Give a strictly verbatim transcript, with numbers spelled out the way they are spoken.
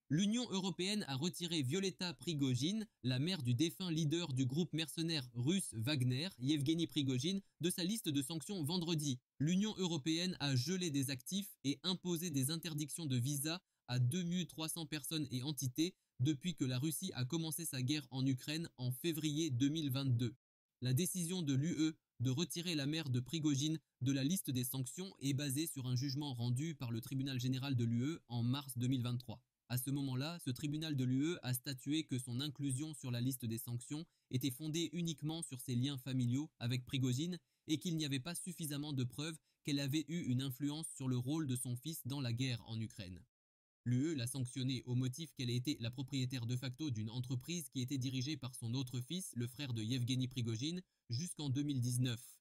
L'Union européenne a retiré Violeta Prigojine, la mère du défunt leader du groupe mercenaire russe Wagner, Yevgeny Prigojine, de sa liste de sanctions vendredi. L'Union européenne a gelé des actifs et imposé des interdictions de visa à deux mille trois cents personnes et entités depuis que la Russie a commencé sa guerre en Ukraine en février deux mille vingt-deux. La décision de l'U E de retirer la mère de Prigojine de la liste des sanctions est basée sur un jugement rendu par le tribunal général de l'U E en mars deux mille vingt-trois. À ce moment-là, ce tribunal de l'U E a statué que son inclusion sur la liste des sanctions était fondée uniquement sur ses liens familiaux avec Prigojine et qu'il n'y avait pas suffisamment de preuves qu'elle avait eu une influence sur le rôle de son fils dans la guerre en Ukraine. L'U E l'a sanctionnée au motif qu'elle était la propriétaire de facto d'une entreprise qui était dirigée par son autre fils, le frère de Yevgeny Prigojine, jusqu'en deux mille dix-neuf.